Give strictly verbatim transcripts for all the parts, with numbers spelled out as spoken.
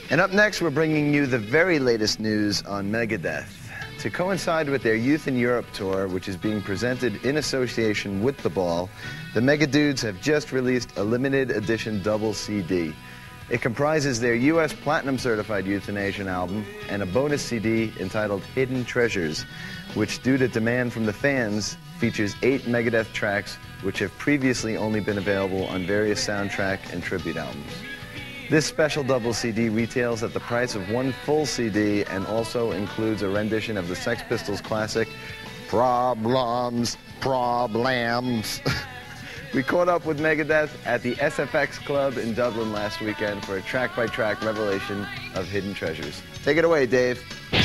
And up next, we're bringing you the very latest news on Megadeth. To coincide with their Youth in Europe tour, which is being presented in association with The Ball, the Megadudes have just released a limited edition double C D. It comprises their U S Platinum Certified Euthanasia album and a bonus C D entitled Hidden Treasures, which, due to demand from the fans, features eight Megadeth tracks which have previously only been available on various soundtrack and tribute albums. This special double C D retails at the price of one full C D and also includes a rendition of the Sex Pistols classic, Problems, Problems. We caught up with Megadeth at the S F X Club in Dublin last weekend for a track-by-track revelation of Hidden Treasures. Take it away, Dave.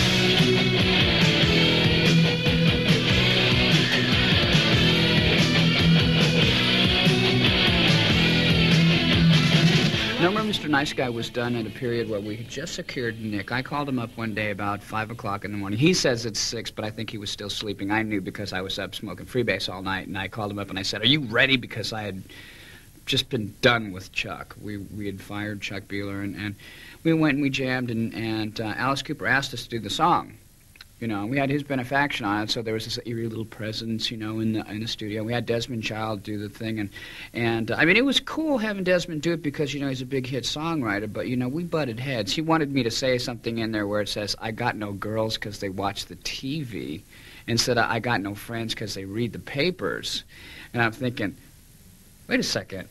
Number Mister Nice Guy was done at a period where we had just secured Nick. I called him up one day about five o'clock in the morning. He says it's six, but I think he was still sleeping. I knew because I was up smoking freebase all night, and I called him up and I said, "Are you ready?" Because I had just been done with Chuck. We we had fired Chuck Beeler, and, and we went and we jammed, and, and uh, Alice Cooper asked us to do the song. You know, we had his benefaction on it, so there was this eerie little presence, you know, in the in the studio. We had Desmond Child do the thing, and and uh, I mean, it was cool having Desmond do it because, you know, he's a big hit songwriter. But you know, we butted heads. He wanted me to say something in there where it says, "I got no girls because they watch the T V," instead of "I got no friends because they read the papers." And I'm thinking, wait a second.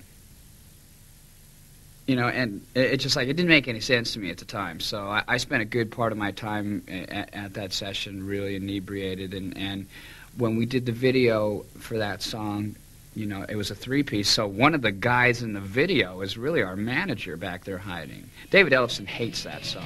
You know, and it, it just like, it didn't make any sense to me at the time. So I, I spent a good part of my time at, at that session really inebriated. And, and when we did the video for that song, you know, it was a three-piece. So one of the guys in the video is really our manager back there hiding. David Ellefson hates that song.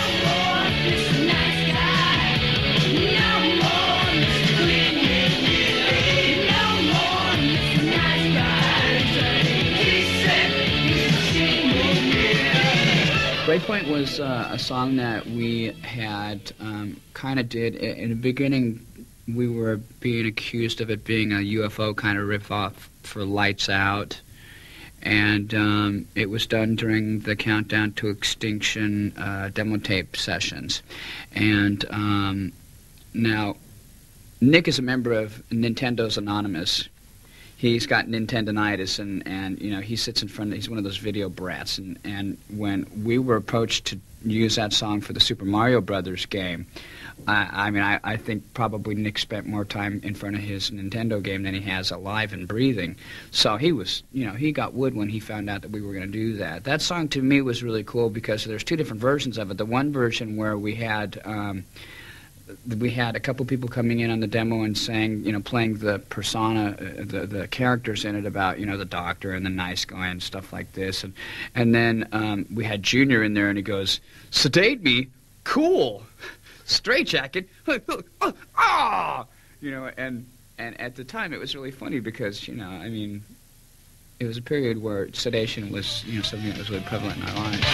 Breakpoint was uh, a song that we had um, kind of did. In the beginning, we were being accused of it being a U F O kind of riff-off for Lights Out. And um, it was done during the Countdown to Extinction uh, demo tape sessions. And um, now, Nick is a member of Nintendo's Anonymous. He's got Nintendonitis, and, and you know, he sits in front of, he's one of those video brats, and, and when we were approached to use that song for the Super Mario Brothers game, I, I mean, I, I think probably Nick spent more time in front of his Nintendo game than he has alive and breathing. So he was, you know, he got wood when he found out that we were going to do that. That song to me was really cool because there's two different versions of it. The one version where we had... Um, we had a couple people coming in on the demo and saying, you know, playing the persona, uh, the the characters in it about, you know, the doctor and the nice guy and stuff like this. And and then um, we had Junior in there, and he goes, "Sedate me? Cool. Straitjacket? Ah!" You know, and, and at the time it was really funny because, you know, I mean, it was a period where sedation was, you know, something that was really prevalent in our lives.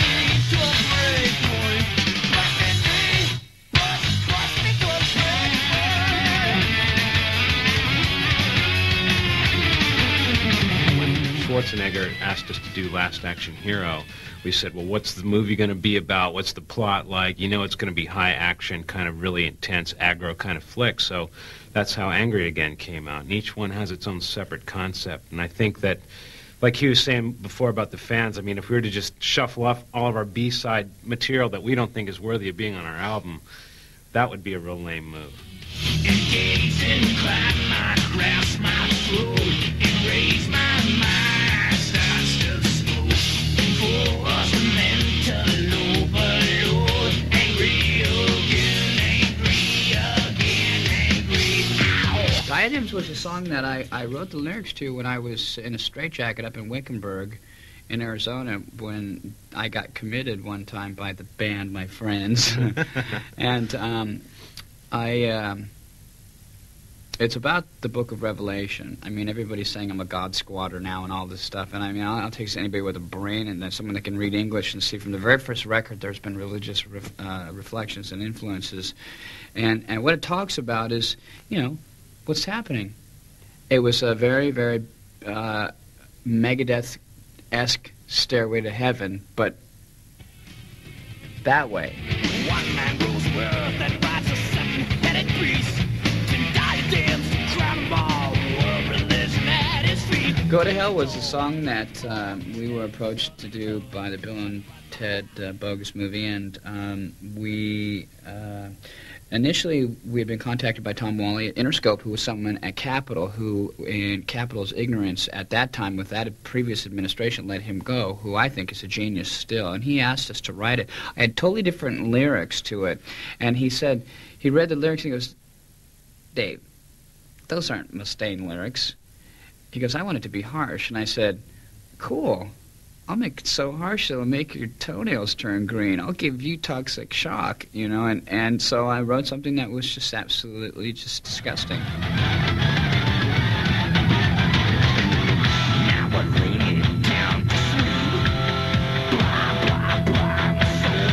Schwarzenegger asked us to do Last Action Hero. We said, well, what's the movie going to be about? What's the plot like? You know, it's going to be high action, kind of really intense, aggro kind of flick. So that's how Angry Again came out. And each one has its own separate concept. And I think that, like he was saying before about the fans, I mean, if we were to just shuffle off all of our B-side material that we don't think is worthy of being on our album, that would be a real lame move. Engage in crime, I grasp my throat and raise my mind. Diadems was a song that I, I wrote the lyrics to when I was in a straitjacket up in Wickenburg in Arizona when I got committed one time by the band, my friends. And um, I... Um, It's about the Book of Revelation. I mean, everybody's saying I'm a God squatter now and all this stuff. And I mean, I'll, I'll take anybody with a brain and then someone that can read English and see from the very first record there's been religious ref, uh, reflections and influences. And, and what it talks about is, you know, what's happening. It was a very, very uh, Megadeth-esque Stairway to Heaven, but that way. One man rules the world, then rides a seven-headed beast. Ten diadems to crown them all, world religion at his feet. Go to Hell was a song that uh, we were approached to do by the Bill and Ted uh, Bogus Movie, and um, we uh, initially we had been contacted by Tom Wally at Interscope, who was someone at Capitol, who in Capitol's ignorance at that time with that previous administration let him go, who I think is a genius still, and he asked us to write it. I had totally different lyrics to it, and he said, he read the lyrics and he goes, Dave, those aren't Mustaine lyrics. He goes, I want it to be harsh. And I said, cool. I'll make it so harsh it'll make your toenails turn green. I'll give you toxic shock, you know. And, and so I wrote something that was just absolutely just disgusting. Now we're laying down to sleep. Blah, blah, blah, my soul.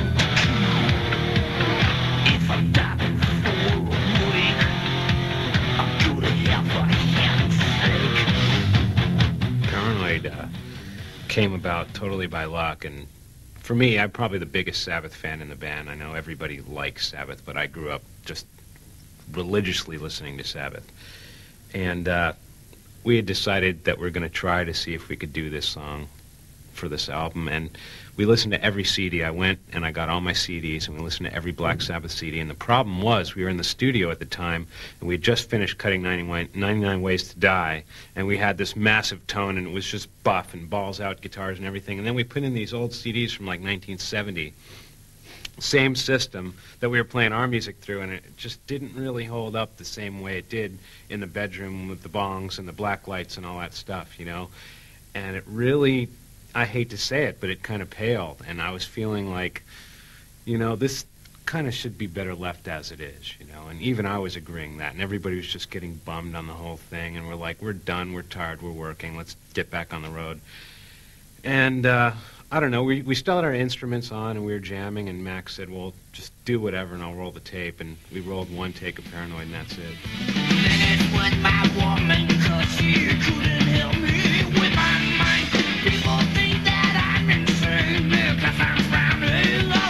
If I'm diving for a week, I'll go to hell for heaven's sake. Paranoid uh, came about totally by luck, and for me, I'm probably the biggest Sabbath fan in the band. I know everybody likes Sabbath, but I grew up just religiously listening to Sabbath. And uh, we had decided that we're going to try to see if we could do this song for this album, and we listened to every C D. I went and I got all my C Ds, and we listened to every Black Sabbath C D, and the problem was we were in the studio at the time, and we had just finished cutting ninety-nine Ways to Die, and we had this massive tone, and it was just buff and balls out guitars and everything, and then we put in these old C Ds from like nineteen seventy, same system that we were playing our music through, and it just didn't really hold up the same way it did in the bedroom with the bongs and the black lights and all that stuff, you know, and it really, I hate to say it, but it kind of paled, and I was feeling like, you know, this kind of should be better left as it is, you know, and even I was agreeing that, and everybody was just getting bummed on the whole thing, and we're like, we're done, we're tired, we're working, let's get back on the road. And, uh, I don't know, we, we still had our instruments on, and we were jamming, and Max said, well, just do whatever, and I'll roll the tape, and we rolled one take of Paranoid, and that's it. Then it was my woman, 'cause she couldn't help me with my mind. People think that I'm insane because I'm frowning all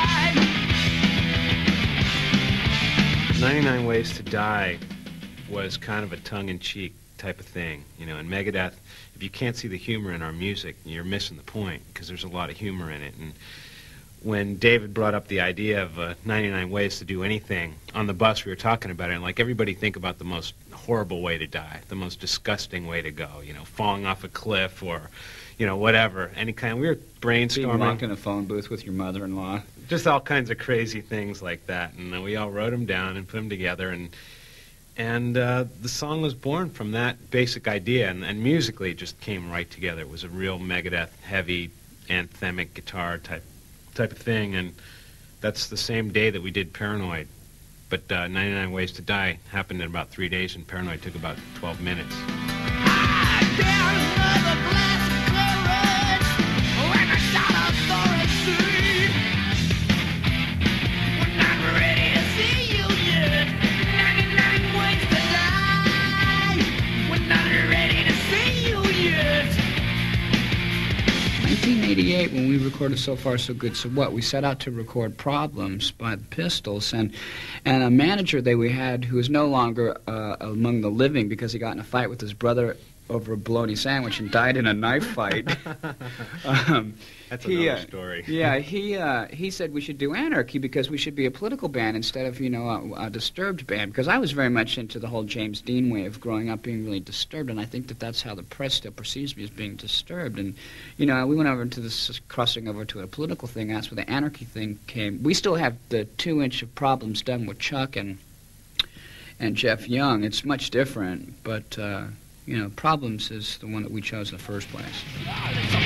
the time. ninety-nine Ways to Die was kind of a tongue-in-cheek type of thing, you know, and Megadeth, if you can't see the humor in our music, you're missing the point, because there's a lot of humor in it. And when David brought up the idea of uh, ninety-nine Ways to Do Anything, on the bus we were talking about it, and like everybody think about the most horrible way to die, the most disgusting way to go, you know, falling off a cliff or, you know, whatever, any kind. We were brainstorming. Being locked in a phone booth with your mother-in-law. Just all kinds of crazy things like that, and uh, we all wrote them down and put them together, and and uh, the song was born from that basic idea, and, and musically it just came right together. It was a real Megadeth heavy anthemic guitar type type of thing, and that's the same day that we did Paranoid. But uh, ninety-nine Ways to Die happened in about three days, and Paranoid took about twelve minutes. I down another glass of courage when I shot authority. We're not ready to see you yet. ninety-nine ways to lie. We're not ready to see you yet. nineteen eighty-eight, when we recorded So Far So Good So What, we set out to record Problems by the Pistols, and and a manager that we had who is no longer uh, among the living because he got in a fight with his brother over a bologna sandwich and died in a knife fight. um, That's he, another uh, story. Yeah, he uh, he said we should do Anarchy because we should be a political band instead of, you know, a, a Disturbed band, because I was very much into the whole James Dean way of growing up being really disturbed, and I think that that's how the press still perceives me, as being disturbed. And, you know, we went over into this, crossing over to a political thing. That's where the Anarchy thing came. We still have the two-inch of Problems done with Chuck and and Jeff Young. It's much different, but, uh, you know, Problems is the one that we chose in the first place.